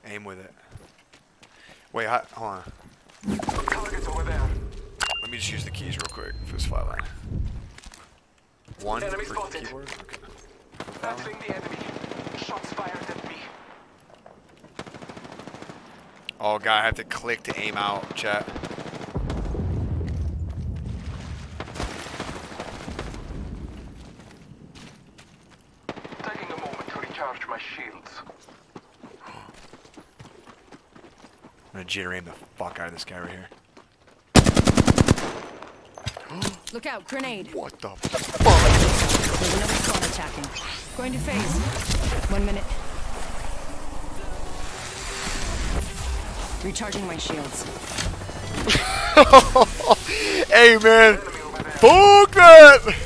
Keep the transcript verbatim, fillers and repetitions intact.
Aim with it. Wait, hold on. Targets over there. Let me just use the keys real quick for this flatline. One Enemy for spotted. keyboard. Okay. Battling the enemy. Shots fired at me. Oh god, I have to click to aim out, chat. Taking a moment to recharge my shields. I'm gonna jitter aim the fuck out of this guy right here. Look out, grenade. What the fuck? There's another squad attacking. Going to phase. One minute. Recharging my shields. Hey man, fuck that!